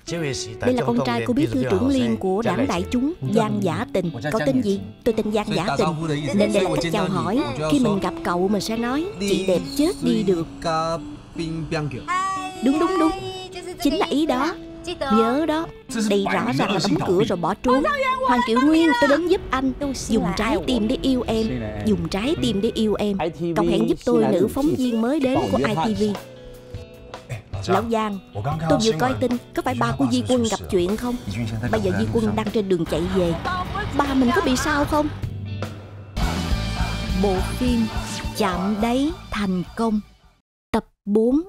Đây là con trai của bí thư trưởng liên của đảng Đại Chúng, Giang Giả Tình. Cậu tên gì? Tôi tên Giang Giả Tình. Nên đây là cách chào hỏi. Khi mình gặp cậu mình sẽ nói chị đẹp chết đi được. Đúng. Chính là ý đó. Nhớ đó. Đây rõ ràng là đóng cửa rồi bỏ trốn. Hoàng Triệu Nguyên, tôi đến giúp anh. Dùng trái tim để yêu em. Dùng trái tim để yêu em. Cậu hẹn giúp tôi nữ phóng viên mới đến của ITV. Lão Giang, tôi vừa coi tin. Có phải ba của Di Quân gặp chuyện không? Bây giờ Di Quân đang trên đường chạy về. Ba mình có bị sao không? Bộ phim Chạm Đáy thành công, tập 4.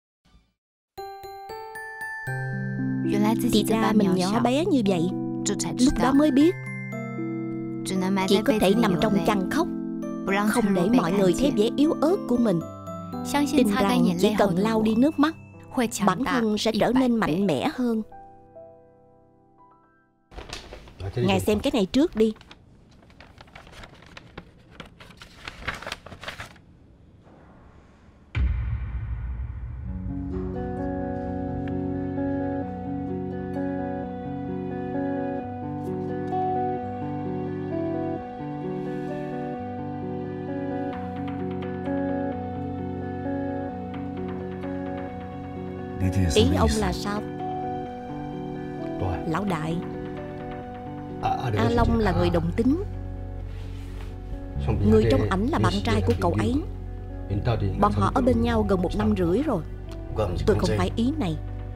Thì ra mình nhỏ bé như vậy. Lúc đó mới biết chỉ có thể nằm trong chăn khóc, không để mọi người thấy vẻ yếu ớt của mình. Tin rằng chỉ cần lau đi nước mắt, bản thân sẽ trở nên mạnh mẽ hơn. Ngài xem cái này trước đi. Ý ông là sao? Lão đại, A Long là người đồng tính. Người trong ảnh là bạn trai của cậu ấy. Bọn họ ở bên nhau gần 1 năm rưỡi rồi. Tôi không phải ý này.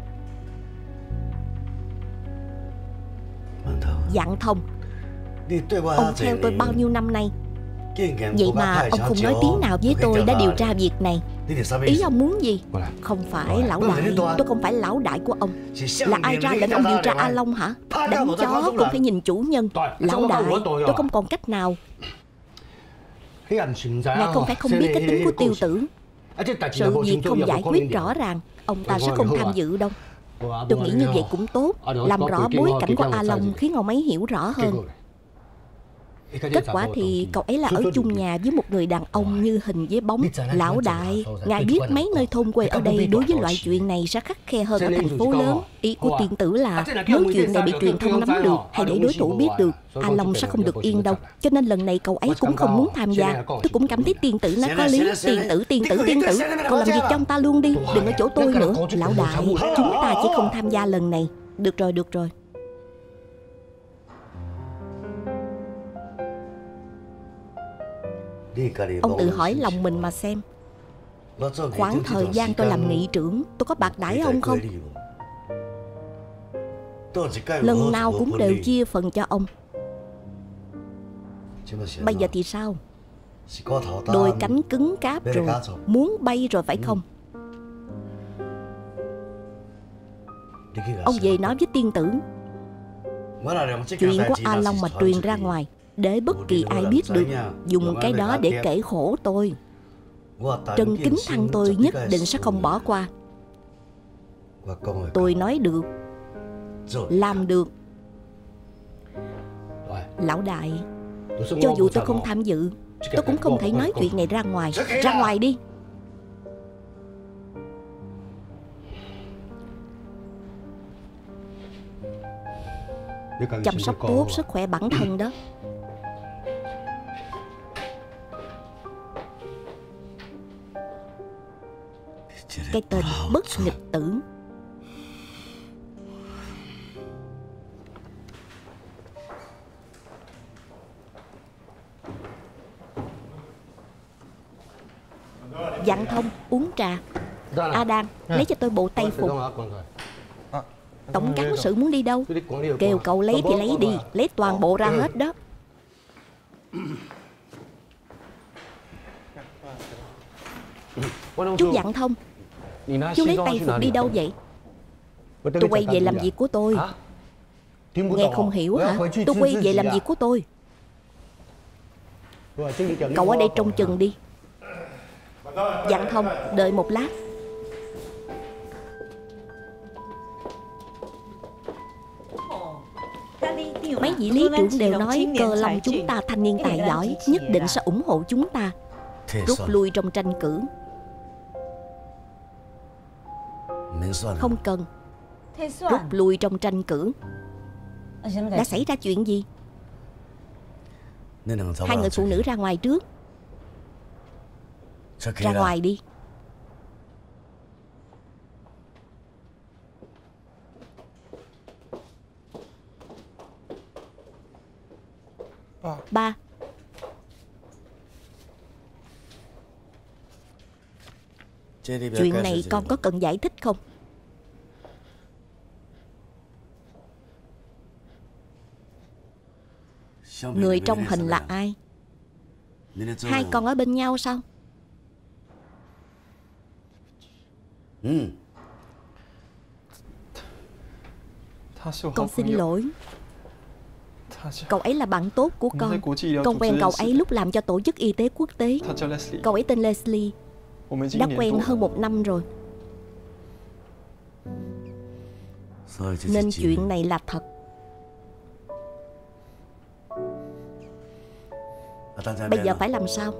Dạng Thông, ông theo tôi bao nhiêu năm nay, vậy mà ông không nói tiếng nào với tôi đã điều tra việc này. Ý ông muốn gì? Không phải lão đại. Tôi không phải lão đại của ông. Là ai ra lệnh ông điều tra A Long hả? Đánh chó cũng phải nhìn chủ nhân. Lão đại, tôi không còn cách nào. Ngài không phải không biết cái tính của Tiêu Tử. Sự việc không giải quyết rõ ràng, ông ta sẽ không tham dự đâu. Tôi nghĩ như vậy cũng tốt. Làm rõ bối cảnh của A Long khiến ông ấy hiểu rõ hơn. Kết quả thì cậu ấy là ở chung nhà với một người đàn ông như hình với bóng. Lão đại, ngài biết mấy nơi thôn quê ở đây đối với loại chuyện này sẽ khắt khe hơn ở thành phố lớn. Ý của tiên tử là nếu chuyện này bị truyền thông nắm được hay để đối thủ biết được, A Long sẽ không được yên đâu. Cho nên lần này cậu ấy cũng không muốn tham gia. Tôi cũng cảm thấy tiên tử nói có lý. Tiên tử, cậu làm việc cho ông ta luôn đi, đừng ở chỗ tôi nữa. Lão đại, chúng ta chỉ không tham gia lần này. Được rồi. Ông tự hỏi lòng mình mà xem. Khoảng thời gian tôi làm nghị trưởng, tôi có bạc đãi ông không? Lần nào cũng đều chia phần cho ông. Bây giờ thì sao? Đôi cánh cứng cáp rồi, muốn bay rồi phải không? Ông về nói với tiên tử, chuyện của A Long mà truyền ra ngoài, để bất kỳ ai biết được, dùng cái đó để kể khổ tôi. Trần Kính Thăng tôi nhất định sẽ không bỏ qua. Tôi nói được, làm được. Lão đại, cho dù tôi không tham dự, tôi cũng không thể nói chuyện này ra ngoài. Ra ngoài đi. Chăm sóc tốt sức khỏe bản thân đó. Cái tên bất nghịch tử. Dặn Thông, uống trà. A Đan, lấy cho tôi bộ tây phục. Tổng cán sự muốn đi đâu? Kêu cậu lấy thì lấy đi. Lấy toàn bộ ra hết đó. Chú Dặn Thông, chú lấy tây phục đi đâu vậy? Tôi quay về làm việc của tôi. Nghe không hiểu hả? Tôi quay về làm việc của tôi. Cậu ở đây trông chừng đi. Dặn Thông, đợi một lát. Mấy vị lý trưởng đều nói Cơ Long chúng ta thanh niên tài giỏi, nhất định sẽ ủng hộ chúng ta rút lui trong tranh cử. Không cần. rút lui trong tranh cử. Đã xảy ra chuyện gì? Hai người phụ nữ ra ngoài trước. Ra ngoài đi. Ba. Chuyện này con có cần giải thích không? Người trong hình là ai? Hai con ở bên nhau sao? Con xin lỗi. Cậu ấy là bạn tốt của con. Con quen cậu ấy lúc làm cho Tổ chức Y tế Quốc tế. Cậu ấy tên Leslie. Đã quen hơn 1 năm rồi. Nên chuyện này là thật. Bây giờ phải làm sao?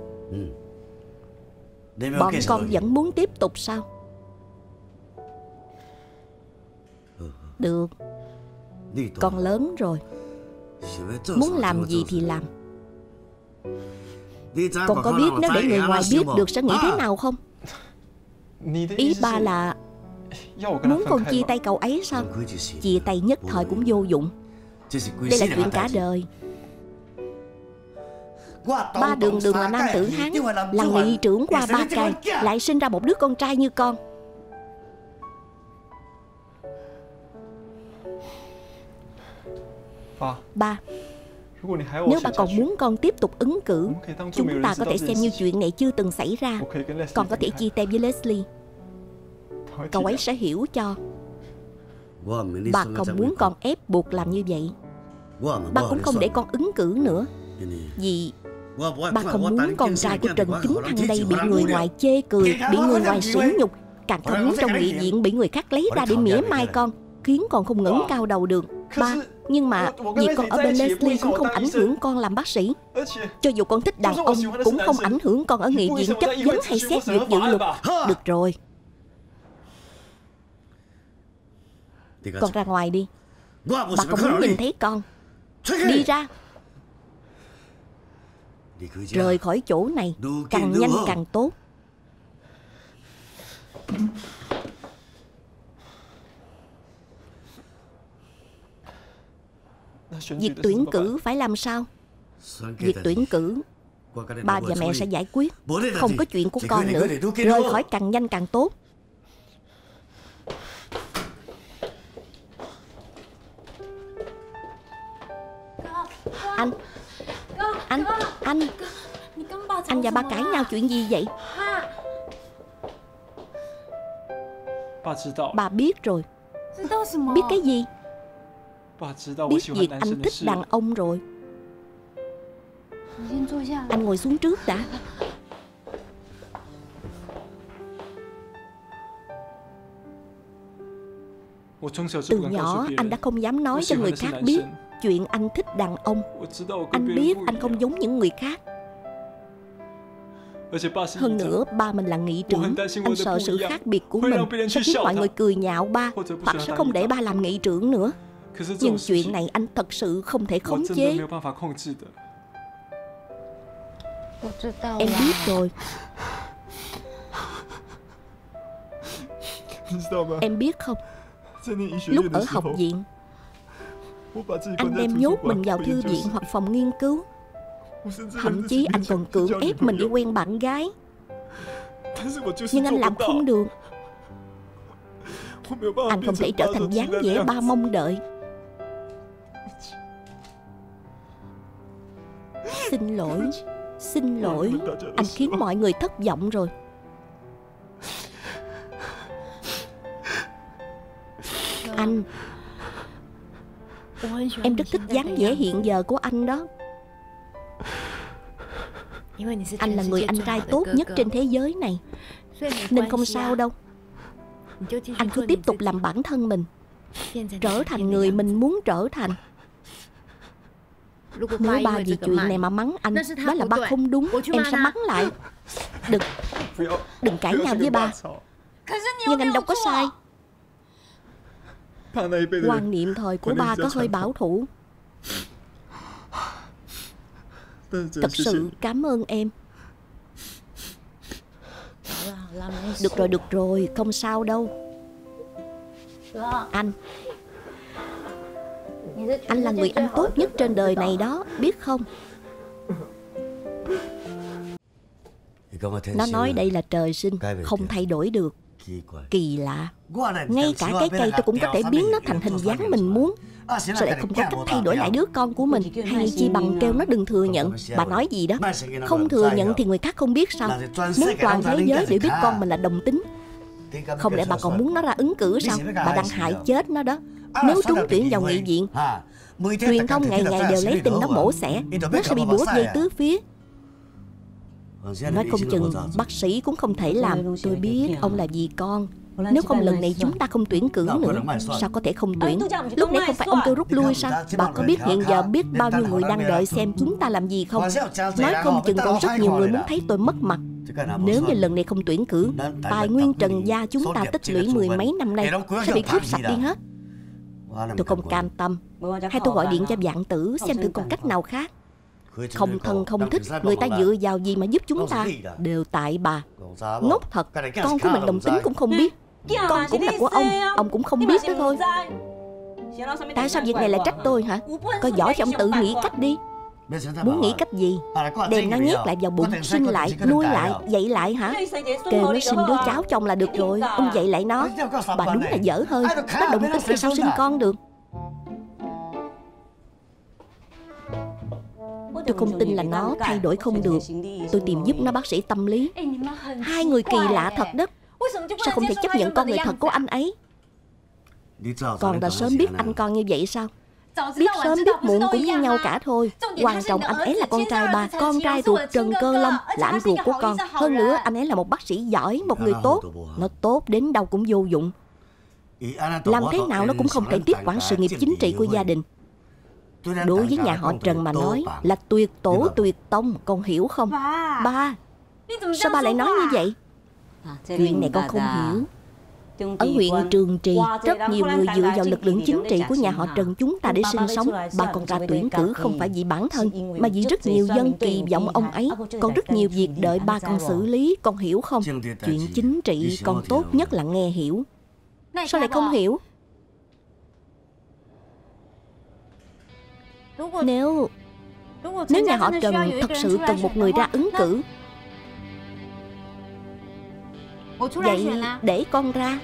Bọn con vẫn muốn tiếp tục sao? Được. Con lớn rồi, muốn làm gì thì làm. Con có biết nếu để người ngoài biết được sẽ nghĩ thế nào không? Ý ba là muốn con chia tay cậu ấy sao? Chia tay nhất thời cũng vô dụng. Đây là chuyện cả đời. Ba Đường Đường là nam tử Hán, là nghị trưởng qua Ba Cai, lại sinh ra một đứa con trai như con. Ba, nếu ba còn muốn con tiếp tục ứng cử, chúng ta có thể xem như chuyện này chưa từng xảy ra. Con có thể chia tay với Leslie. Cậu ấy sẽ hiểu cho. Ba không muốn con ép buộc làm như vậy. Ba cũng không để con ứng cử nữa. Vì ba không muốn con trai của Trần Kính Thăng đây bị người ngoài chê cười, bị người ngoài sỉ nhục. Càng không muốn trong nghị viện bị người khác lấy ra để mỉa mai con, khiến con không ngẩng cao đầu được. Ba, nhưng mà việc con ở bên Leslie cũng không ảnh hưởng con làm bác sĩ. Cho dù con thích đàn ông cũng không ảnh hưởng con ở nghị viện chất vấn hay xét duyệt dự luật. Được rồi, con ra ngoài đi. Bà không muốn nhìn thấy con. Đi ra. Rời khỏi chỗ này càng nhanh càng tốt. Việc tuyển cử phải làm sao? Việc tuyển cử ba và mẹ sẽ giải quyết. Không có chuyện của con nữa. Rời khỏi càng nhanh càng tốt. Anh và ba cãi nhau chuyện gì vậy? Bà biết rồi. Biết cái gì? Biết việc anh thích đàn ông rồi. Anh ngồi xuống trước đã. Từ nhỏ anh đã không dám nói cho người khác biết chuyện anh thích đàn ông. Anh biết anh không giống những người khác. Hơn nữa ba mình là nghị trưởng. Anh sợ sự khác biệt của mình sẽ khiến mọi người cười nhạo ba, hoặc sẽ không để ba làm nghị trưởng nữa. Nhưng chuyện này anh thật sự không thể khống chế. Em biết rồi. Em biết không, lúc ở học viện, anh đem nhốt mình vào thư viện hoặc phòng nghiên cứu. Thậm chí anh còn cưỡng ép mình đi quen bạn gái. Nhưng anh làm không được. Anh không thể trở thành dáng vẻ ba mong đợi. Xin lỗi. Xin lỗi. Anh khiến mọi người thất vọng rồi. Anh, em rất thích dáng vẻ hiện giờ của anh đó. Anh là người anh trai tốt nhất trên thế giới này, nên không sao đâu. Anh cứ tiếp tục làm bản thân mình, trở thành người mình muốn trở thành. Nếu ba vì chuyện này mà mắng anh, đó là ba không đúng. Em sẽ mắng lại. Đừng cãi nhau với ba. Nhưng anh đâu có sai. Quan niệm thời của ba có hơi bảo thủ. Thật sự cảm ơn em. Được rồi, không sao đâu. Anh là người anh tốt nhất trên đời này đó, biết không? Nó nói đây là trời sinh, không thay đổi được. Kỳ lạ. Ngay cả cái cây tôi cũng có thể biến nó thành hình dáng mình muốn. Sao lại không có cách thay đổi lại đứa con của mình? Hay chi bằng kêu nó đừng thừa nhận. Bà nói gì đó? Không thừa nhận thì người khác không biết sao? Muốn toàn thế giới để biết con mình là đồng tính. Không lẽ bà còn muốn nó ra ứng cử sao? Bà đang hại chết nó đó. Nếu trúng tuyển vào nghị viện, truyền thông ngày ngày đều lấy tin nó mổ xẻ, nó sẽ bị bủa vây tứ phía. Nói không chừng bác sĩ cũng không thể làm. Tôi biết ông là vì con. Nếu không lần này chúng ta không tuyển cử nữa. Sao có thể không tuyển? Lúc nãy không phải ông kêu rút lui sao? Bà có biết hiện giờ biết bao nhiêu người đang đợi xem chúng ta làm gì không? Nói không chừng còn rất nhiều người muốn thấy tôi mất mặt. Nếu như lần này không tuyển cử, tài nguyên Trần gia chúng ta tích lũy mười mấy năm nay sẽ bị cướp sạch đi hết. Tôi không cam tâm. Hay tôi gọi điện cho Vạn Tử xem thử còn cách nào khác. Không thân không thích, người ta dựa vào gì mà giúp chúng ta? Đều tại bà. Ngốc thật, con của mình đồng tính cũng không biết. Con cũng là của ông cũng không biết đó thôi. Tại sao việc này lại trách tôi hả? Có giỏi thì ông tự nghĩ cách đi. Muốn nghĩ cách gì? Đem nó nhét lại vào bụng, sinh lại, nuôi lại, dạy lại hả? Kêu nó sinh đứa cháu chồng là được rồi. Ông dạy lại nó. Bà đúng là dở hơi. Nó đồng tính thì sao sinh con được? Tôi không tin là nó thay đổi không được. Tôi tìm giúp nó bác sĩ tâm lý. Hai người kỳ lạ thật đó. Sao không thể chấp nhận con người thật của anh ấy? Còn đã sớm biết anh con như vậy sao? Biết sớm biết muộn cũng như nhau cả thôi. Quan trọng anh ấy là con trai bà, con trai ruột Trần Cơ Long, là anh ruột của con. Hơn nữa anh ấy là một bác sĩ giỏi, một người tốt. Nó tốt đến đâu cũng vô dụng. Làm thế nào nó cũng không thể tiếp quản sự nghiệp chính trị của gia đình. Đối với nhà họ Trần mà nói là tuyệt tổ tuyệt tông, con hiểu không? Ba, sao ba lại nói như vậy? Chuyện này con không hiểu. Ở huyện Trường Trì, rất nhiều người dựa vào lực lượng chính trị của nhà họ Trần chúng ta để sinh sống. Ba còn ra tuyển cử không phải vì bản thân, mà vì rất nhiều dân kỳ vọng ông ấy. Còn rất nhiều việc đợi ba con xử lý, con hiểu không? Chuyện chính trị con tốt nhất là nghe hiểu. Sao lại không hiểu? Nếu nhà họ Trần thật sự cần một người ra ứng cử, vậy để con ra.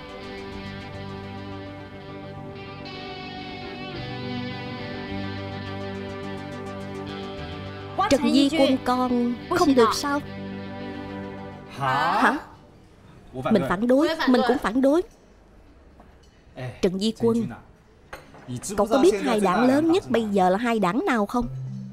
Trần Di Quân con không được sao? Hả? Mình phản đối, mình cũng phản đối. Trần Di Quân, cậu có biết hai đảng lớn nhất bây giờ là hai đảng nào không?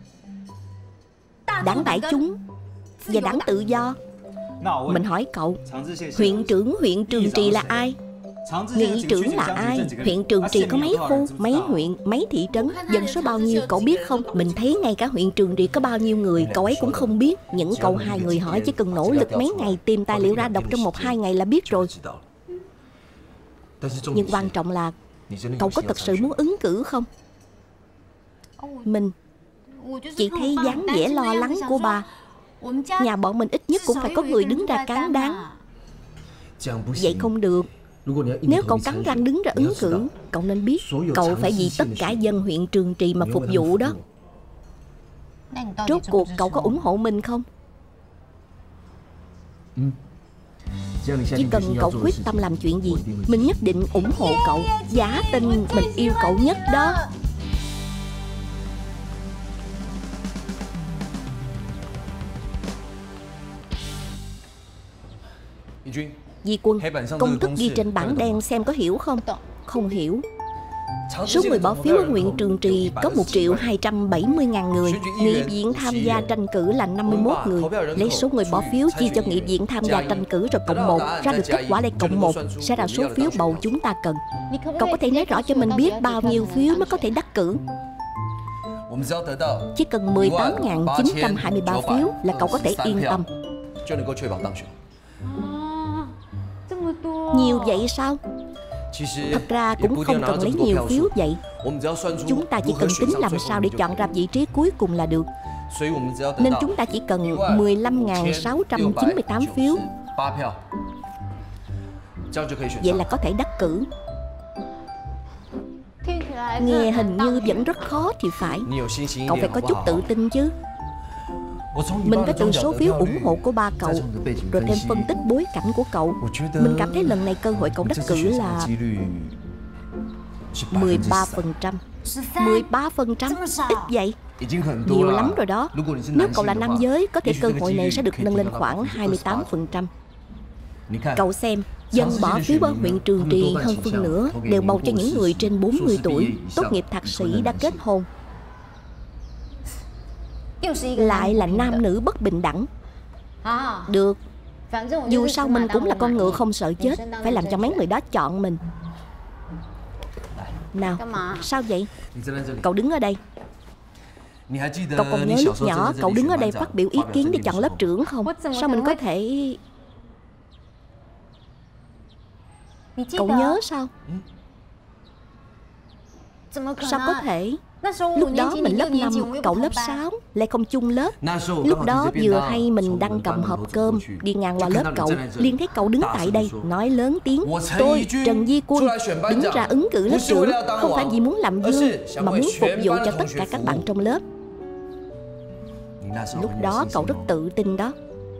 Đảng Đại Chúng và Đảng Tự Do. Mình hỏi cậu, huyện trưởng huyện Trường Trì là ai? Nghị trưởng là ai? Huyện Trường Trì có mấy khu, mấy huyện, mấy thị trấn, dân số bao nhiêu cậu biết không? Mình thấy ngay cả huyện Trường Trì có bao nhiêu người cậu ấy cũng không biết. Những câu hai người hỏi chỉ cần nỗ lực mấy ngày tìm tài liệu ra đọc trong 1-2 ngày là biết rồi. Nhưng quan trọng là cậu có thật sự muốn ứng cử không? Mình chỉ thấy dáng vẻ lo lắng của bà. Nhà bọn mình ít nhất cũng phải có người đứng ra cán đáng. Vậy không được. Nếu cậu cắn răng đứng ra ứng cử, cậu nên biết cậu phải vì tất cả dân huyện Trường Trì mà phục vụ đó. Rốt cuộc cậu có ủng hộ mình không? Chỉ cần cậu quyết tâm làm chuyện gì, mình nhất định ủng hộ cậu. Giả tin mình yêu cậu nhất đó. Di Quân, công thức ghi trên bảng đen xem có hiểu không? Không hiểu. Số người bỏ phiếu ở huyện Trường Trì có 1.270.000 người. Nghị viện tham gia tranh cử là 51 người. Lấy số người bỏ phiếu chia cho nghị viện tham gia tranh cử rồi cộng 1, ra được kết quả lại cộng 1 sẽ là số phiếu bầu chúng ta cần. Cậu có thể nói rõ cho mình biết bao nhiêu phiếu mới có thể đắc cử? Chỉ cần 18.923 phiếu là cậu có thể yên tâm. Nhiều vậy sao? Thật ra cũng không cần lấy nhiều phiếu vậy. Chúng ta chỉ cần tính làm sao để chọn ra vị trí cuối cùng là được. Nên chúng ta chỉ cần 15.698 phiếu. Vậy là có thể đắc cử. Nghe hình như vẫn rất khó thì phải. Cậu phải có chút tự tin chứ. Mình phải từ số phiếu ủng hộ của ba cậu, rồi thêm phân tích bối cảnh của cậu, mình cảm thấy lần này cơ hội cậu đắc cử là 13%. 13%? Ít vậy? Nhiều lắm rồi đó. Nếu cậu là nam giới, có thể cơ hội này sẽ được nâng lên khoảng 28%. Cậu xem, dân bỏ phiếu ở huyện Trường Trì hơn phân nửa đều bầu cho những người trên 40 tuổi, tốt nghiệp thạc sĩ đã kết hôn. Lại là nam nữ bất bình đẳng. Được, dù sao mình cũng là con ngựa không sợ chết, phải làm cho mấy người đó chọn mình. Nào, sao vậy? Cậu đứng ở đây. Cậu còn nhớ lúc nhỏ cậu đứng ở đây phát biểu ý kiến để chọn lớp trưởng không? Sao mình có thể... Cậu nhớ sao? Sao có thể? Lúc đó mình lớp 5, cậu lớp 6, lại không chung lớp. Lúc đó vừa hay mình đang cầm hộp cơm đi ngang qua lớp cậu, liền thấy cậu đứng tại đây nói lớn tiếng: tôi Trần Di Quân đứng ra ứng cử lớp trưởng, không phải vì muốn làm vương, mà muốn phục vụ cho tất cả các bạn trong lớp. Lúc đó cậu rất tự tin đó.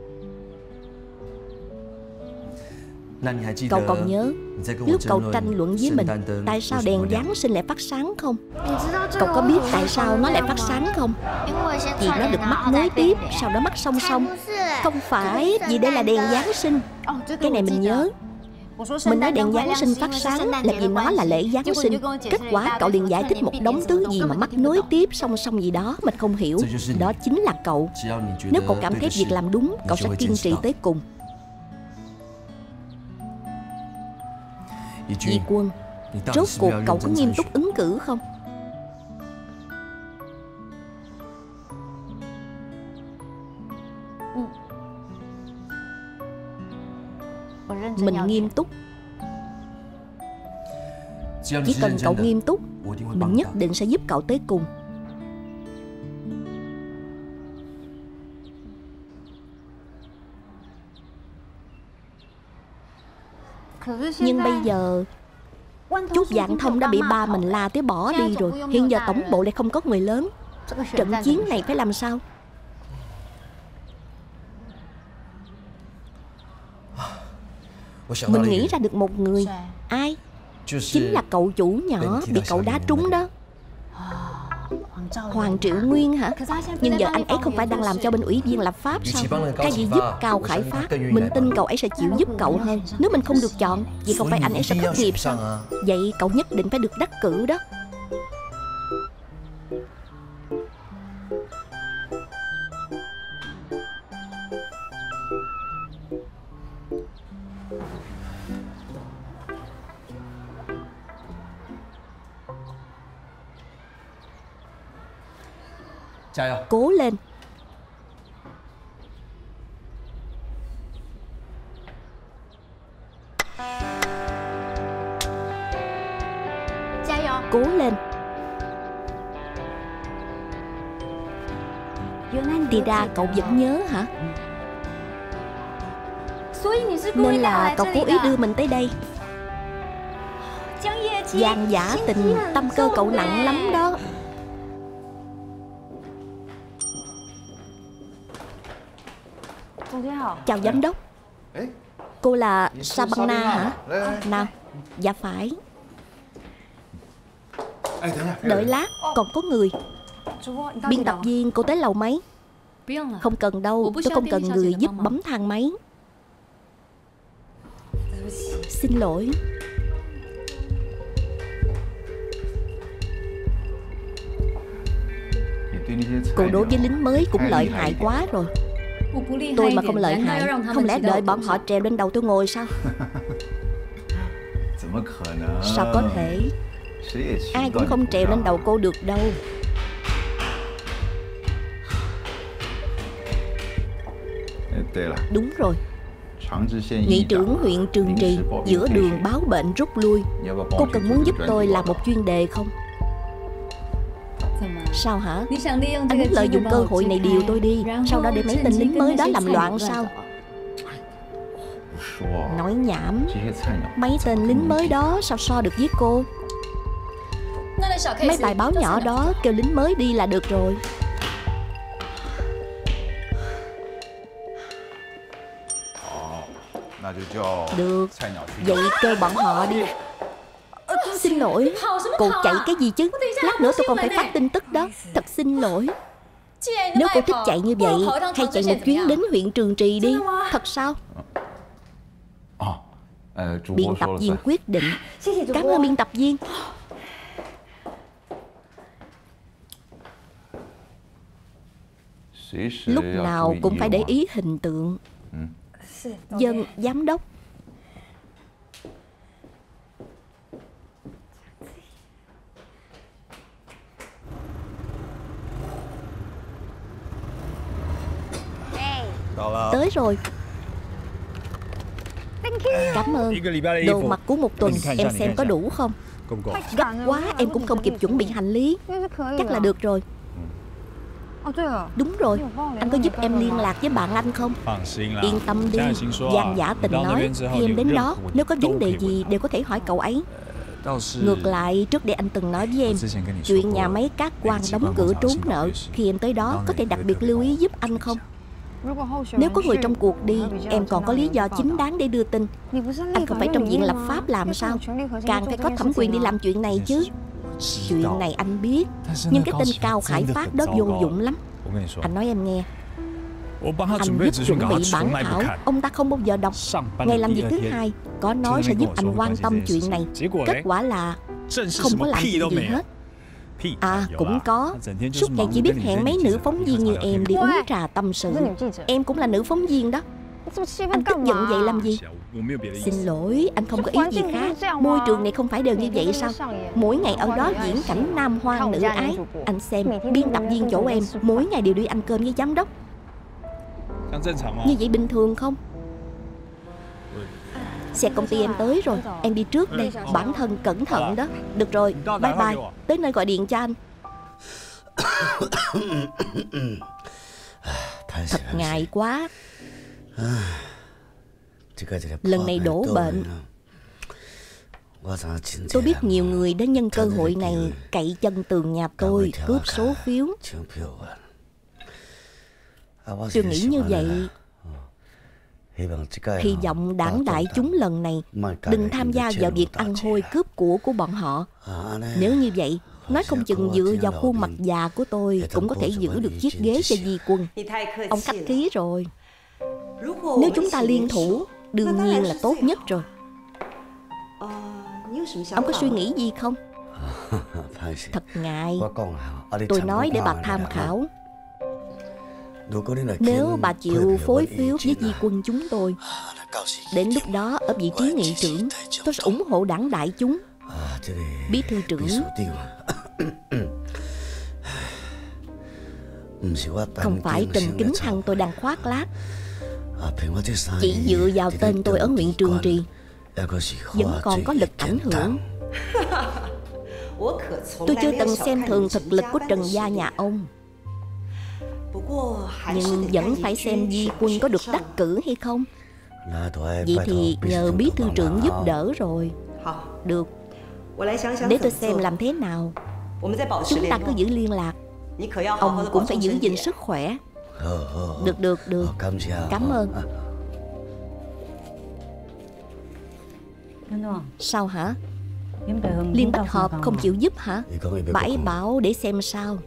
Cậu còn nhớ lúc cậu tranh luận với mình tại sao đèn Giáng sinh lại phát sáng không? Cậu có biết tại sao nó lại phát sáng không? Vì nó được mắc nối tiếp, sau đó mắc song song. Không phải, vì đây là đèn Giáng sinh. Cái này mình nhớ. Mình nói đèn Giáng sinh phát sáng là vì nó là lễ Giáng sinh. Kết quả cậu liền giải thích một đống thứ gì mà mắc nối tiếp song song gì đó mình không hiểu. Đó chính là cậu. Nếu cậu cảm thấy việc làm đúng, cậu sẽ kiên trì tới cùng. Di Quân, rốt cuộc cậu có nghiêm túc ứng cử không? Mình nghiêm túc. Chỉ cần cậu nghiêm túc, mình nhất định sẽ giúp cậu tới cùng. Nhưng bây giờ Chúc Vạn Thông đã bị ba mình la tới bỏ đi rồi. Hiện giờ tổng bộ lại không có người lớn. Trận chiến này phải làm sao? Mình nghĩ ra được một người. Ai? Chính là cậu chủ nhỏ bị cậu đá trúng đó. Hoàng Triệu Nguyên hả? Nhưng giờ anh ấy không phải đang làm cho bên ủy viên lập pháp sao? Cái gì giúp Cao Khải Phát, mình tin cậu ấy sẽ chịu giúp cậu hơn. Nếu mình không được chọn, vậy không phải anh ấy sẽ thất nghiệp sao? Vậy cậu nhất định phải được đắc cử đó. Cố lên. Cố lên. Thì ra cậu vẫn nhớ hả? Nên là cậu cố ý đưa mình tới đây. Giang giả tình, tâm cơ cậu nặng lắm đó. Chào giám đốc. Cô là Sabana hả? Nào, dạ phải. Đợi lát, còn có người. Biên tập viên, cô tới lầu mấy? Không cần đâu, tôi không cần người giúp bấm thang máy. Xin lỗi. Cô đối với lính mới cũng lợi hại quá rồi. Tôi mà không lợi hại, không lẽ đợi bọn họ trèo lên đầu tôi ngồi sao? Sao có thể? Ai cũng không trèo lên đầu cô được đâu. Đúng rồi, Nghị trưởng huyện Trường Trì giữa đường báo bệnh rút lui. Cô cần muốn giúp tôi làm một chuyên đề không? Sao hả? Anh muốn lợi dụng cơ hội này điều tôi đi, sau đó để mấy tên lính mới đó làm loạn sao? Nói nhảm. Mấy tên lính mới đó sao so được với cô? Mấy bài báo nhỏ đó kêu lính mới đi là được rồi. Được, vậy kêu bọn họ đi. Xin lỗi. Cô chạy cái gì chứ? Lát nữa tôi còn phải phát tin tức đó. Thật xin lỗi. Nếu cô thích chạy như vậy, hay chạy một chuyến đến huyện Trường Trì đi. Thật sao? Biên tập viên quyết định. Cảm ơn biên tập viên. Lúc nào cũng phải để ý hình tượng. Dân giám đốc. Tới rồi. Cảm ơn. Đồ mặc của một tuần em xem có đủ không? Gấp quá em cũng không kịp chuẩn bị hành lý. Chắc là được rồi. Đúng rồi. Anh có giúp em liên lạc với bạn anh không? Yên tâm đi. Giang Giả Tình nói khi em đến đó, nếu có vấn đề gì đều có thể hỏi cậu ấy. Ngược lại, trước đây anh từng nói với em chuyện nhà máy cát quang đóng cửa trốn nợ. Khi em tới đó có thể đặc biệt lưu ý giúp anh không? Nếu có người trong cuộc đi, em còn có lý do chính đáng để đưa tin. Anh không phải trong viện lập pháp làm sao? Càng phải có thẩm quyền đi làm chuyện này chứ. Chuyện này anh biết, nhưng cái tên Cao Khải Phát đó vô dụng lắm. Anh nói em nghe, anh giúp chuẩn bị bản thảo, ông ta không bao giờ đọc. Ngày làm việc thứ hai có nói sẽ giúp anh quan tâm chuyện này. Kết quả là không có làm gì hết. À cũng có. Suốt ngày chỉ biết hẹn mấy nữ phóng viên như em đi uống trà tâm sự. Em cũng là nữ phóng viên đó. Anh tức giận vậy làm gì? Xin lỗi, anh không có ý gì khác. Môi trường này không phải đều như vậy sao? Mỗi ngày ở đó diễn cảnh nam hoang nữ ái. Anh xem, biên tập viên chỗ em mỗi ngày đều đi ăn cơm với giám đốc. Như vậy bình thường không? Xe công ty em tới rồi. Em đi trước đây. Bản thân cẩn thận đó. Được rồi, bye bye. Tới nơi gọi điện cho anh. Thật ngại quá. Lần này đổ bệnh. Tôi biết nhiều người đã nhân cơ hội này cậy chân tường nhà tôi, cướp số phiếu. Tôi nghĩ như vậy. Hy vọng đảng đại chúng lần này đừng tham gia vào việc ăn hôi cướp của bọn họ. Nếu như vậy, nói không chừng dựa vào khuôn mặt già của tôi cũng có thể giữ được chiếc ghế cho Di Quân. Ông khách khí rồi. Nếu chúng ta liên thủ, đương nhiên là tốt nhất rồi. Ông có suy nghĩ gì không? Thật ngại. Tôi nói để bà tham khảo. Nếu bà chịu phối phiếu với Di Quân chúng tôi, đến lúc đó ở vị trí nghị trưởng, tôi sẽ ủng hộ đảng đại chúng. Bí thư trưởng, không phải Trần Kính Hằng tôi đang khoác lác. Chỉ dựa vào tên tôi ở huyện Trường Trì vẫn còn có lực ảnh hưởng. Tôi chưa từng xem thường thực lực của Trần gia nhà ông, nhưng vẫn phải xem Di Quân có được đắc cử hay không. Vậy thì nhờ bí thư trưởng giúp đỡ rồi. Được, để tôi xem làm thế nào. Chúng ta cứ giữ liên lạc. Ông cũng phải giữ gìn sức khỏe. Được. Cảm ơn. Sao hả? Liên Bách Hợp không chịu giúp hả? Bà ấy bảo để xem sao.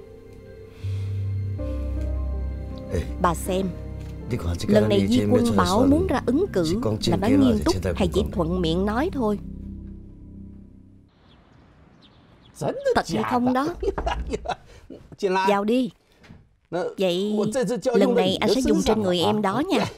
Bà xem, lần này Di Quân bảo muốn ra ứng cử là nói nghiêm túc hay chỉ thuận miệng nói thôi? Thật hay không đó? Vào đi. Vậy lần này anh sẽ dùng trên người em đó nha.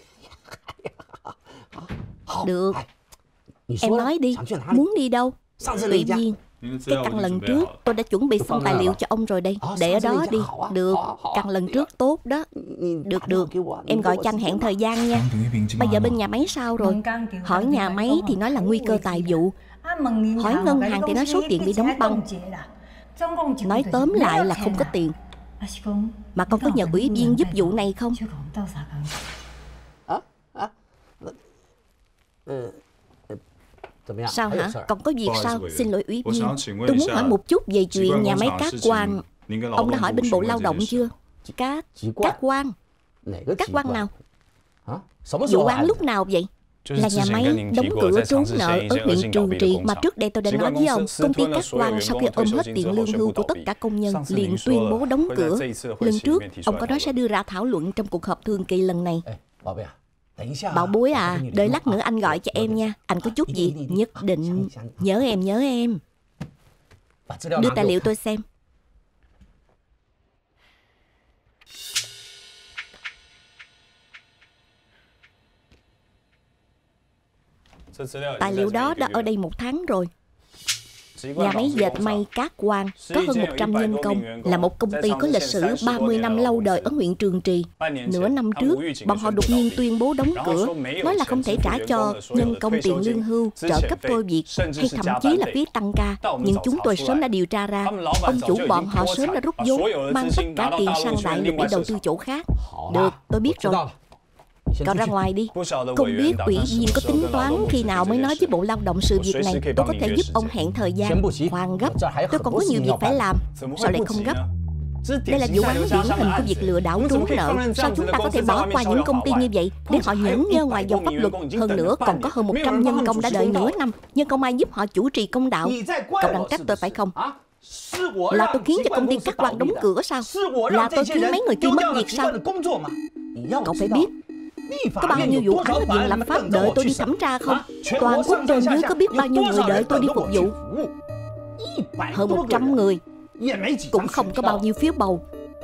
Được. Em nói đi, muốn đi đâu? Ủy viên, Cái căn lần trước tôi đã chuẩn bị xong tài liệu cho ông rồi đây. Để ở đó đi. Được, căn lần trước tốt đó. Được, em gọi cho anh hẹn thời gian nha. Bây giờ bên nhà máy sao rồi? Hỏi nhà máy thì nói là nguy cơ tài vụ. Hỏi ngân hàng thì nói số tiền bị đóng băng. Nói tóm lại là không có tiền. Mà con có nhờ ủy viên giúp vụ này không? Sao hả? Còn có việc sao? Xin lỗi ủy viên, tôi muốn hỏi một chút về chuyện nhà máy cát quang. Ông đã hỏi bên Bộ Lao động chưa? Cát quang? Cát quang nào? Vụ án lúc nào vậy? Là nhà máy đóng cửa trốn nợ ở huyện Trường Trì mà trước đây tôi đã nói với ông. Công ty Cát Quang sau khi ôm hết tiền lương hưu của tất cả công nhân liền tuyên bố đóng cửa. Lần trước ông có nói sẽ đưa ra thảo luận trong cuộc họp thường kỳ lần này. Bảo bối à, đợi lát nữa anh gọi cho em nha. Anh có chút gì nhất định nhớ em. Đưa tài liệu tôi xem. Tài liệu đó đã ở đây 1 tháng rồi. Nhà máy dệt may Cát Quang có hơn 100 nhân công, là một công ty có lịch sử 30 năm lâu đời ở huyện Trường Trì. Nửa năm trước, bọn họ đột nhiên tuyên bố đóng cửa, nói là không thể trả cho nhân công tiền lương hưu, trợ cấp thôi việc, hay thậm chí là phí tăng ca. Nhưng chúng tôi sớm đã điều tra ra, ông chủ bọn họ sớm đã rút vốn, mang tất cả tiền sang đại lục để đầu tư chỗ khác. Được, tôi biết rồi. Cậu ra ngoài đi. Không biết ủy viên có tính toán khi nào mới nói với Bộ Lao động sự việc này. Tôi có thể giúp ông hẹn thời gian. Khoan gấp, tôi còn có nhiều việc phải làm. Sao lại không gấp? Đây là vụ án điển hình của việc lừa đảo trốn nợ. Sao chúng ta có thể bỏ qua những công ty như vậy để họ nhẫn nhơ ngoài dòng pháp luật? Hơn nữa còn có hơn 100 nhân công đã đợi nửa năm, nhưng không ai giúp họ chủ trì công đạo. Cậu đang trách tôi phải không? Là tôi khiến cho công ty Cát Quang đóng cửa sao? Là tôi khiến mấy người kia mất việc sao? Cậu phải biết, có bao nhiêu vụ án ở viện lập pháp đợi tôi đi thẩm tra không? Toàn quốc trên dưới có biết bao nhiêu người đợi tôi đi phục vụ? Hơn 100 người, cũng không có bao nhiêu phiếu bầu.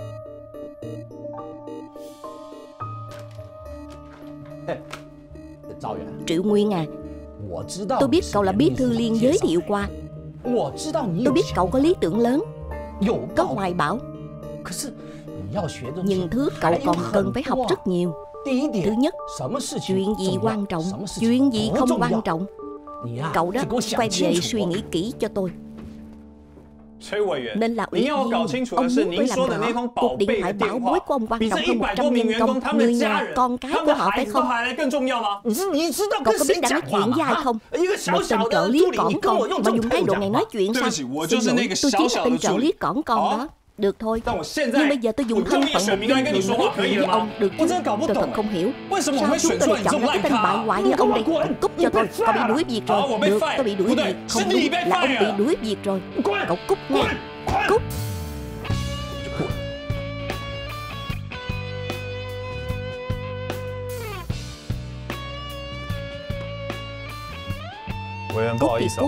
Triệu Nguyên à, tôi biết cậu là bí thư liên giới thiệu qua. Tôi biết cậu có lý tưởng lớn, có hoài bão. Nhưng thứ cậu còn cần phải học rất nhiều. Thứ nhất, chuyện gì quan trọng, chuyện gì không quan trọng. Cậu đó, quay về suy nghĩ kỹ cho tôi. Nên là ủy viên, ông muốn tôi làm rõ cuộc điện thoại bảo bối của ông quan trọng hơn 100 nhân công, người nhà, con cái của họ phải không? Cậu có biết đã nói chuyện với ai không? Một tên trợ lý cỏn con mà dùng thái độ này nói chuyện sao? Xin lỗi, tôi chỉ là tên trợ lý cỏn con đó. Được thôi, nhưng bây giờ tôi dùng thân phận một dân thường nói chuyện với ông, được chứ? Tôi thật không hiểu sao chúng tôi lại chọn ra cái tên bại hoại như ông đây. Ông cút cho tôi, cậu bị đuổi việc rồi. Được, tôi bị đuổi việc. Không đúng, là ông bị đuổi việc rồi. Cậu cút nghe, cút. Cút thì cút.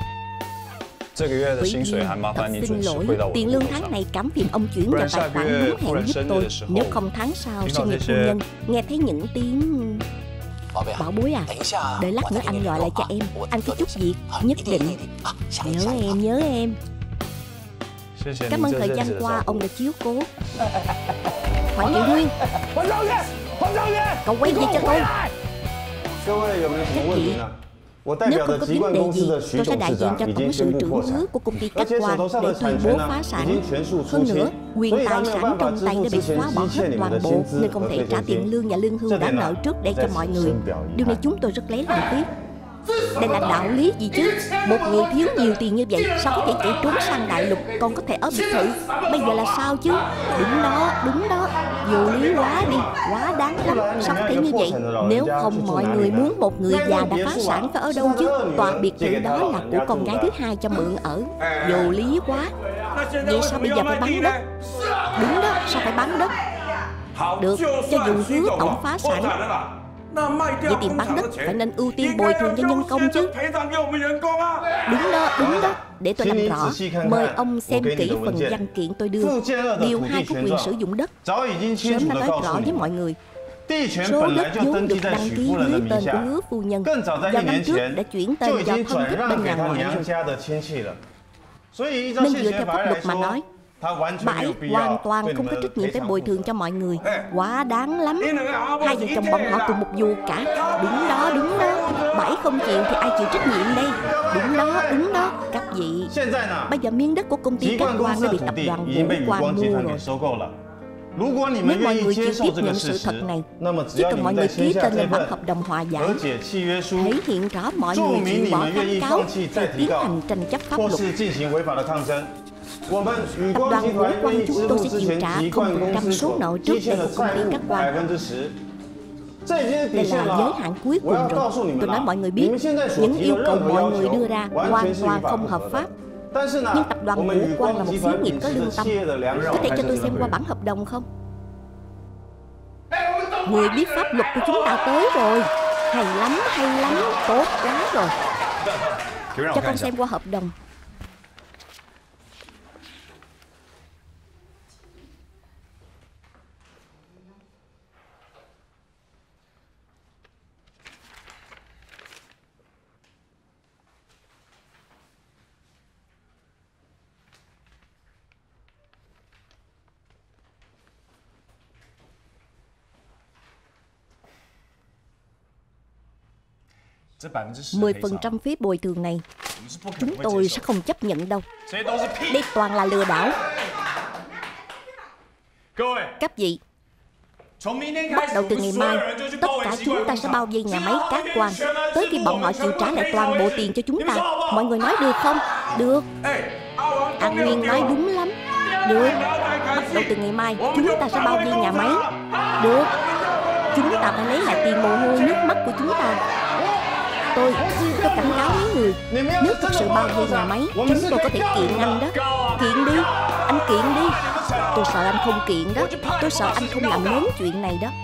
Xin lỗi, tiền lương tháng này cảm phiền ông chuyển vào tài khoản đúng hẹn giúp tôi. Nếu không tháng sau sinh nhật hôn nhân, nghe thấy những tiếng... Bảo bối à, đợi lát nữa anh gọi lại cho em. Anh có chút việc, nhất định. Nhớ em. Cảm ơn thời gian qua ông đã chiếu cố. Hoàng Triệu Nguyên, cậu quay về cho tôi. Các vị, nếu không có vấn đề gì, tôi sẽ đại diện cho tổng sự trưởng hứa của công ty Cát Quang để tuyên bố phá sản. Hơn nữa, quyền tài sản trong tay đã bị xóa bỏ hết toàn bộ, nên không thể trả tiền lương và lương hưu đã nợ trước đây cho mọi người. Điều này chúng tôi rất lấy làm tiếc. Đây là đạo lý gì chứ? Một người thiếu nhiều tiền như vậy sao có thể chạy trốn sang đại lục, còn có thể ở biệt thự? Bây giờ là sao chứ? Đúng đó, vô lý quá đi, quá đáng lắm. Sao có thể như vậy? Nếu không mọi người muốn một người già đã phá sản phải ở đâu chứ? Tòa biệt thự đó là của con gái thứ hai cho mượn ở. Vô lý quá. Vậy sao bây giờ phải bán đất? Đúng đó, sao phải bán đất? Được, cho dù hứa tổng phá sản, vậy tiền bán đất phải nên ưu tiên bồi thường cho nhân công chứ. Đúng đó, để tôi làm rõ. Mời ông xem kỹ phần văn kiện tôi đưa. Điều 2 của quyền sử dụng đất sớm đã nói rõ với mọi người. Số đất vốn được đăng ký dưới tên của Hứa phu nhân vào năm trước đã chuyển tên do thân thích bên nhà ngoại rồi. Nên dựa theo pháp luật mà nói, bà ấy hoàn toàn không có trách nhiệm phải bồi thường cho mọi người. Quá đáng lắm. Hai vợ chồng bọn họ cùng một dù cả. Đúng đó, đúng đó. Bà ấy không chịu thì ai chịu trách nhiệm đây? Đúng đó, đúng đó. Các vị, bây giờ miếng đất của công ty Cát Quang đã bị tập đoàn Vũ Quang mua rồi. Nếu mọi người chịu tiếp nhận sự thật này, chỉ cần mọi người ký tên lên bản hợp đồng hòa giải, thể hiện rõ mọi người chịu bỏ kháng cáo và tiến hành tranh chấp pháp luật, tập đoàn Vũ Quang chúng tôi sẽ chịu trả 0% số nợ trước đây của công ty Cát Quang. Đây là giới hạn cuối cùng rồi. Tôi nói mọi người biết, những yêu cầu mọi người đưa ra hoàn toàn không hợp pháp. Nhưng tập đoàn Vũ Quang là một xí nghiệp có lương tâm. Có thể cho tôi xem qua bản hợp đồng không? Người biết pháp luật của chúng ta tới rồi. Hay lắm, tốt quá rồi. Cho con xem qua hợp đồng. Mười phần trăm phí bồi thường này chúng tôi sẽ không chấp nhận đâu. Đây toàn là lừa đảo. Các vị, bắt đầu từ ngày mai, tất cả chúng ta sẽ bao vây nhà máy Cát Quang tới khi bọn họ chịu trả lại toàn bộ tiền cho chúng ta. Mọi người nói được không? Được. An Nguyên nói đúng lắm. Được. Bắt đầu từ ngày mai, chúng ta sẽ bao vây nhà máy. Được. Chúng ta phải lấy lại tiền mồ hôi nước mắt của chúng ta. Tôi cảnh cáo mấy người, nếu thực sự bao vây nhà máy, chúng tôi có thể kiện anh đó. Kiện đi, anh kiện đi. Tôi sợ anh không kiện đó. Tôi sợ anh không làm lớn chuyện này đó.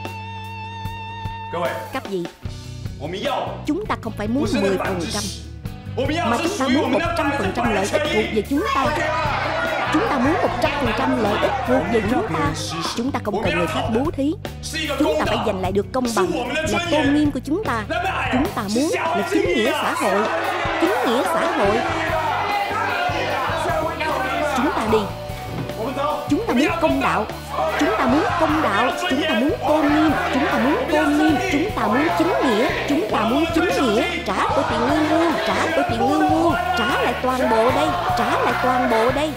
Các vị, chúng ta không phải muốn 10%, mà chúng ta muốn 100% lợi ích thuộc về chúng ta. Chúng ta muốn 100% lợi ích thuộc về chúng ta. Chúng ta không cần người khác bố thí. Chúng ta phải giành lại được công bằng, là tôn nghiêm của chúng ta. Chúng ta muốn là chính nghĩa xã hội. Chính nghĩa xã hội. Chúng ta đi. Chúng ta muốn công đạo. Chúng ta muốn công đạo. Chúng ta muốn tôn nghiêm. Chúng ta muốn tôn nghiêm. Chúng ta muốn chính nghĩa. Chúng ta muốn chính nghĩa. Trả tôi tiền lương hưu. Trả tôi tiền lương hưu. Trả lại toàn bộ đây. Trả lại toàn bộ đây.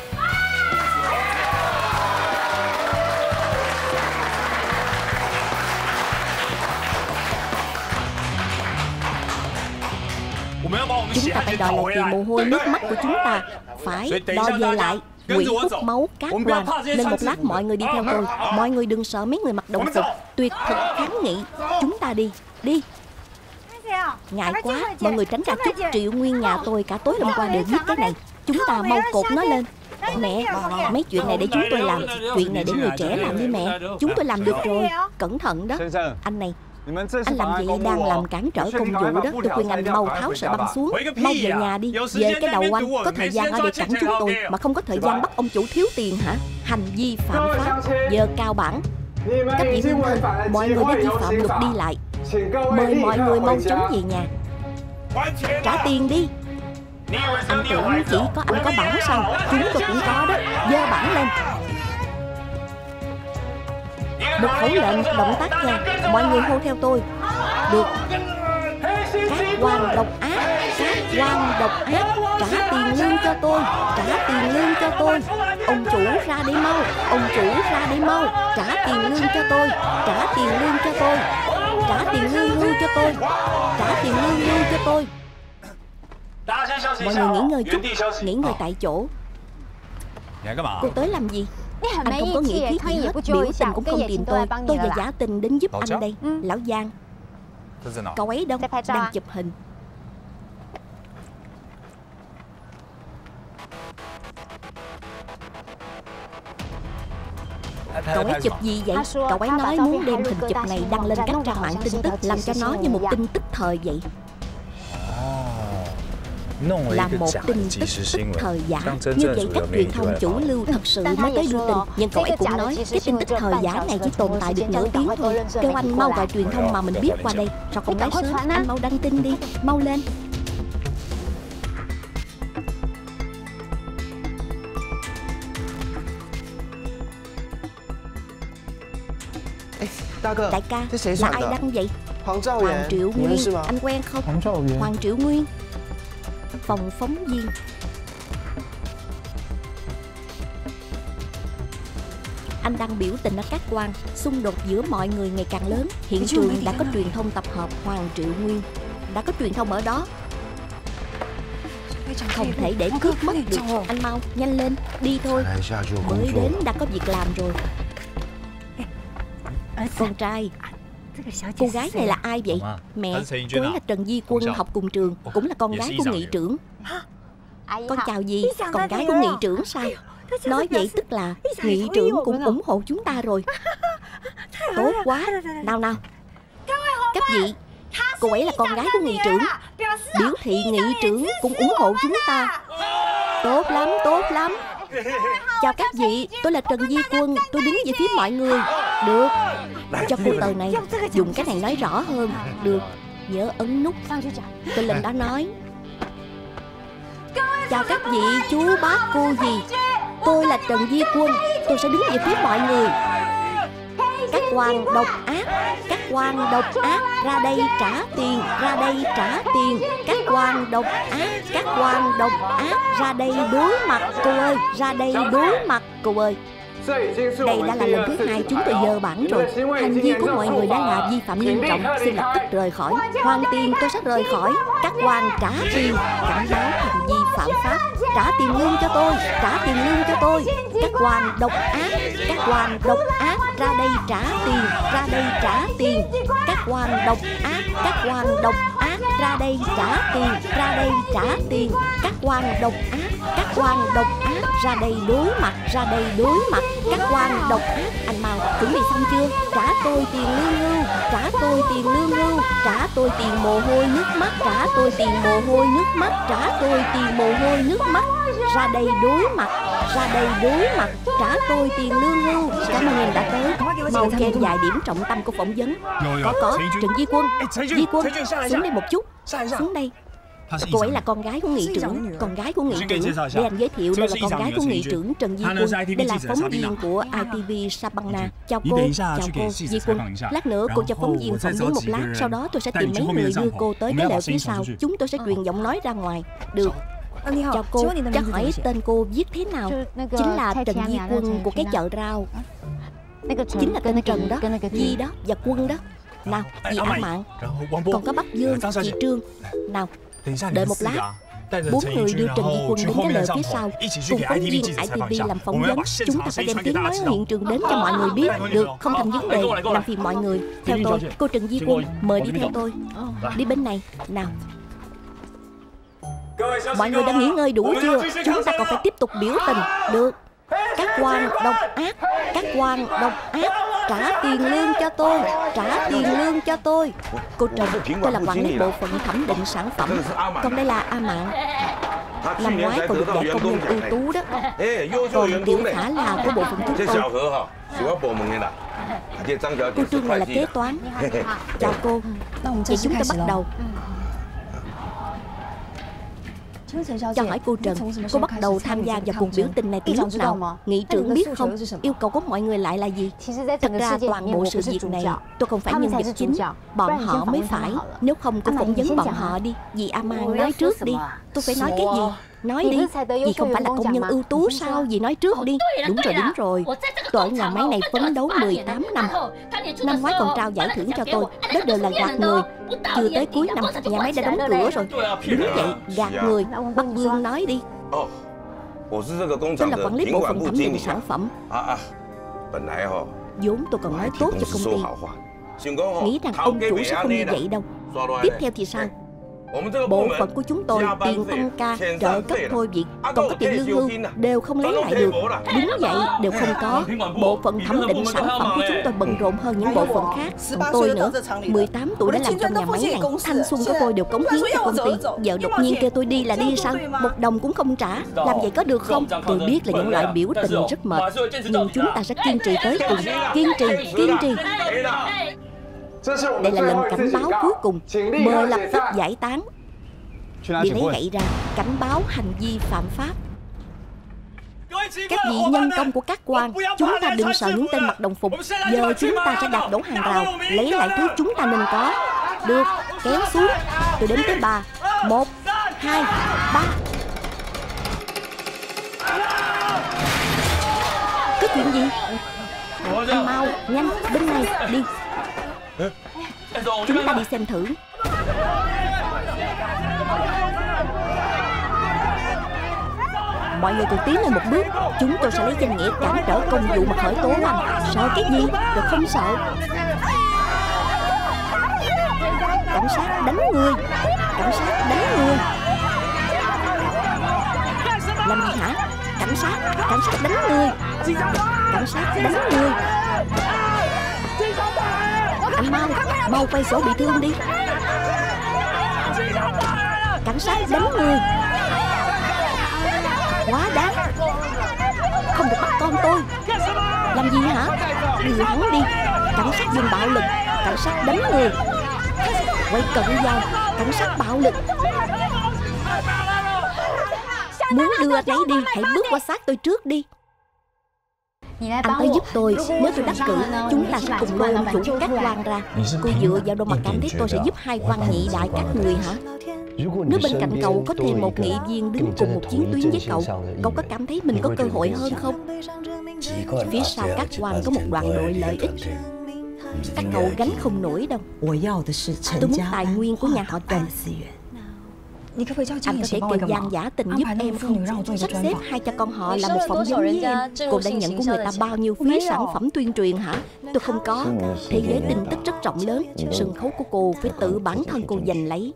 Chúng ta phải đòi lại tiền mồ hôi nước mắt của chúng ta. Phải đòi về lại. Quỷ hút máu Cát Quang. Nên một lát mọi người đi theo tôi. Mọi người đừng sợ mấy người mặc đồng phục. Tuyệt thực kháng nghị. Chúng ta đi. Đi. Ngại quá. Mọi người tránh ra chút. Triệu Nguyên nhà tôi cả tối hôm qua đều biết cái này. Chúng ta mau cột nó lên. Mẹ, mấy chuyện này để chúng tôi làm. Chuyện này để người trẻ làm đi mẹ. Chúng tôi làm được rồi. Cẩn thận đó. Anh này, anh làm vậy đang làm cản trở công vụ đó. Tôi khuyên anh mau tháo sợi băng xuống. Mau về nhà đi. Về cái đầu anh. Có thời gian ở đây cản chúng tôi mà không có thời gian bắt ông chủ thiếu tiền hả? Hành vi phạm pháp. Giờ cao bản. Các vị hương thân, mọi người đã vi phạm luật đi lại. Mời mọi người mau chóng về nhà. Trả tiền đi. Anh tưởng chỉ có anh có bản sao? Chúng tôi cũng có đó. Giơ bản lên. Một khẩu lệnh, động tác nha. Mọi người hô theo tôi. Được. Cát Quang độc ác. Cát Quang độc ác. Trả tiền lương cho tôi. Trả tiền lương cho tôi. Ông chủ ra đây mau. Ông chủ ra đây mau. Trả tiền lương cho tôi. Trả tiền lương cho tôi. Trả tiền lương hưu cho tôi. Trả tiền lương hưu cho tôi. Mọi người nghỉ ngơi chút. Nghỉ ngơi tại chỗ. Cô tới làm gì? Anh không có nghĩa thiết gì hết. Biểu tình cũng không tìm tôi. Tôi và giả tình đến giúp anh đây. Lão Giang. Cậu ấy đâu? Đang chụp hình. Cậu ấy chụp gì vậy? Cậu ấy nói muốn đem hình chụp này đăng lên các trang mạng tin tức, làm cho nó như một tin tức thời vậy. Là một tin tức tức thời giả. Như vậy các truyền thông chủ lưu thật sự mới tới đưa tin. Nhưng cậu ấy cũng nói cái tin tức thời giả này chỉ tồn tại được nửa tiếng thôi. Kêu anh mau gọi truyền thông mà mình biết qua đây. Sao không nói sớm? Anh mau đăng tin đi. Mau lên. Đại ca, là ai đăng vậy? Hoàng Triệu Nguyên, anh quen không? Hoàng Triệu Nguyên, phòng phóng viên. Anh đăng biểu tình ở Cát Quan, xung đột giữa mọi người ngày càng lớn. Hiện trường đã có truyền thông tập hợp Hoàng Triệu Nguyên, đã có truyền thông ở đó. Không thể để cướp mất được. Anh mau, nhanh lên, đi thôi. Mới đến đã có việc làm rồi. Con trai, cô gái này là ai vậy? Mẹ, cô ấy là Trần Di Quân, học cùng trường, cũng là con gái của nghị trưởng. Con chào dì, con gái của nghị trưởng sao? Nói vậy tức là nghị trưởng cũng ủng hộ chúng ta rồi. Tốt quá. Nào nào, các vị, cô ấy là con gái của nghị trưởng, biểu thị nghị trưởng cũng ủng hộ chúng ta. Tốt lắm, tốt lắm. Chào các vị, tôi là Trần Di Quân, tôi đứng về phía mọi người. Được, cho cô tờ này, dùng cái này nói rõ hơn. Được, nhớ ấn nút. Tôi lên đó nói: chào các vị, chú bác cô dì, tôi là Trần Di Quân, tôi sẽ đứng về phía mọi người. Các quan độc ác, các quan độc ác, ra đây trả tiền, ra đây trả tiền. Các quan độc ác, các quan độc ác, ra đây đối mặt cô ơi, ra đây đối mặt cô ơi. Đây đã là lần thứ hai chúng tôi dơ bản rồi. Hành vi của mọi người đã là vi phạm nghiêm trọng, xin lập tức rời khỏi. Hoàn tiền tôi sẽ rời khỏi. Các quan trả tiền, cảnh báo hành vi phạm pháp. Trả tiền lương cho tôi, trả tiền lương cho tôi. Các quan độc ác, các quan độc ác, ra đây trả tiền, ra đây trả tiền. Các quan độc ác, các quan độc ác, ra đây trả tiền, ra đây trả tiền. Các quan độc ác, các quan độc ác, ra đây đối mặt, ra đây đối mặt. Các quan độc ác, anh mau chuẩn bị xong chưa? Trả tôi tiền lương hưu, trả tôi tiền lương hưu, trả tôi tiền mồ hôi nước mắt, trả tôi tiền mồ hôi nước mắt, trả tôi tiền mồ hôi nước mắt. Ra đây đối mặt, ra đây đối mặt, trả tôi tiền lương hưu. Cảm ơn em đã tới. Mau cho em vài điểm trọng tâm của phỏng vấn. Có, Trần Di Quân, Di Quân, xuống đây một chút, xuống đây. Cô ấy là con gái của nghị trưởng, con gái của nghị trưởng. Để anh giới thiệu, đây là con gái của nghị trưởng Trần Di Quân. Đây là phóng viên của ITV Sabana. Chào cô, chào cô, Di Quân. Lát nữa cô cho phóng viên phỏng vấn một lát, sau đó tôi sẽ tìm mấy người đưa cô tới cái lều phía sau. Chúng tôi sẽ truyền giọng nói ra ngoài. Được. Chào cô, cho hỏi tên cô viết thế nào? Chính là Trần Di Quân của cái chợ rau. Chính là tên Trần đó, Di đó và Quân đó. Nào, chị Á Mạn, còn có Bắc Dương, chị Trương. Nào, đợi một lát. 4 người đưa Trần Di Quân đến cái lều phía sau, cùng phóng viên ITV làm phỏng vấn. Chúng ta phải đem tiếng nói ở hiện trường đến cho mọi người biết. Được, không thành vấn đề, làm phiền mọi người. Theo tôi, cô Trần Di Quân, mời đi theo tôi. Đi bên này, nào. Mọi người đã nghỉ ngơi đủ chưa? Chúng ta còn phải tiếp tục biểu tình. Được. Các quan độc ác, các quan độc ác, trả tiền lương cho tôi, trả tiền lương cho tôi. Cô Trần, tôi là quản lý bộ phận thẩm định sản phẩm. Còn đây là A Mạn, năm ngoái còn được giải công nhân ưu tú đó. Còn Tiểu Khả là của bộ phận chúng tôi. Cô Trương này là kế toán. Chào cô. Vậy chúng ta bắt đầu. Cho hỏi cô Trần, cô bắt đầu tham gia vào cuộc biểu tình này từ lúc nào? Nghị trưởng biết không? Yêu cầu của mọi người lại là gì? Thật ra toàn bộ sự việc này tôi không phải nhân vật chính, bọn họ mới phải. Nếu không cô phỏng vấn bọn họ đi. Dì A Mang nói trước đi. Tôi phải nói cái gì? Nói đi. Dì không phải là công nhân ưu tú sao? Dì nói trước đi. Đúng rồi, đúng rồi. Tôi ở nhà máy này phấn đấu 18 năm. Năm ngoái còn trao giải thưởng cho tôi. Đó đều là gạt người. Chưa tới cuối năm nhà máy đã đóng cửa rồi. Đúng vậy, gạt người. Bắc Dương nói đi. Tôi là quản lý bộ phận thẩm định sản phẩm. Vốn tôi còn nói tốt cho công ty, nghĩ rằng ông chủ sẽ không như vậy đâu. Tiếp theo thì sao? Bộ phận của chúng tôi tiền tăng ca, trợ cấp thôi việc, còn có tiền lương hưu đều không lấy lại được. Đúng vậy, đều không có. Bộ phận thẩm định sản phẩm của chúng tôi bận rộn hơn những bộ phận khác. Còn tôi nữa, 18 tuổi đã làm trong nhà máy này, thanh xuân của tôi đều cống hiến cho công ty. Giờ đột nhiên kêu tôi đi là đi sao? Một đồng cũng không trả. Làm vậy có được không? Tôi biết là những loại biểu tình rất mệt, nhưng chúng ta sẽ kiên trì tới cùng. Kiên trì, kiên trì. Đây là lần cảnh báo cuối cùng. Mời lập tức giải tán. Đi lấy gậy ra, cảnh báo hành vi phạm pháp. Các vị nhân công của các quan, chúng ta đừng sợ những tên mặc đồng phục. Giờ chúng ta sẽ đạp đổ hàng rào, lấy lại thứ chúng ta nên có. Được, kéo xuống. Tôi đếm tới 3. 1, 2, 3. Có chuyện gì? Anh mau, nhanh, bên này, đi. Chúng ta đi xem thử. Mọi người cùng tiến lên một bước. Chúng tôi sẽ lấy danh nghĩa cản trở công vụ mà khởi tố anh. Sợ cái gì? Tôi không sợ. Cảnh sát đánh người. Cảnh sát đánh người. Làm gì hả? Cảnh sát đánh người. Cảnh sát đánh người. Anh mau quay sổ bị thương đi. Cảnh sát đánh người. Quá đáng. Không được bắt con tôi. Làm gì hả? Đưa hắn đi. Cảnh sát dùng bạo lực. Cảnh sát đánh người. Quay cận vào. Cảnh sát bạo lực. Muốn đưa anh ấy đi, hãy bước qua xác tôi trước đi. Anh tới giúp tôi. Nếu tôi đắc cử, chúng ta sẽ cùng lôi ông chủ các quan ra. Cô dựa vào đâu mà cảm thấy tôi sẽ giúp hai quan nhị đại các người hả? Nếu bên cạnh cậu có thêm một nghị viên đứng cùng một chiến tuyến với cậu có cảm thấy mình có cơ hội hơn không? Phía sau các quan có một đoàn đội lợi ích. Các cậu gánh không nổi đâu. Tôi muốn tài nguyên của nhà họ Trần. Anh có thể kêu Giang giả tình giúp em không? Sắp xếp hai cha con họ là một phỏng vấn với em. Cô đã nhận của người ta bao nhiêu phí sản phẩm tuyên truyền hả? Tôi không có. Thế giới tin tức rất rộng lớn. Sân khấu của cô phải tự bản thân cô giành lấy.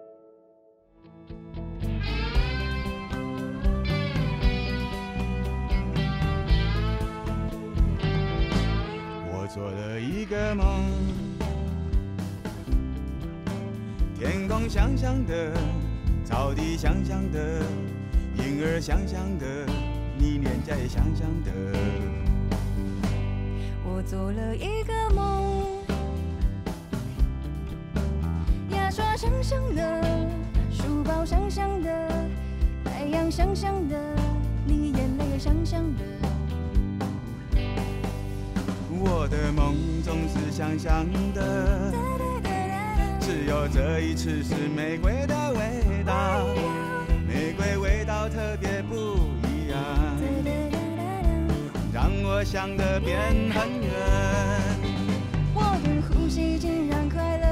草地想象的，婴儿想象的，你脸在想象的。我做了一个梦，牙刷想象的，书包想象的，太阳想象的，你眼泪想象的。我的梦总是想象的，只有这一次是玫瑰的味道，玫瑰味道特别不一样，让我想得变很远。我的呼吸竟然快乐。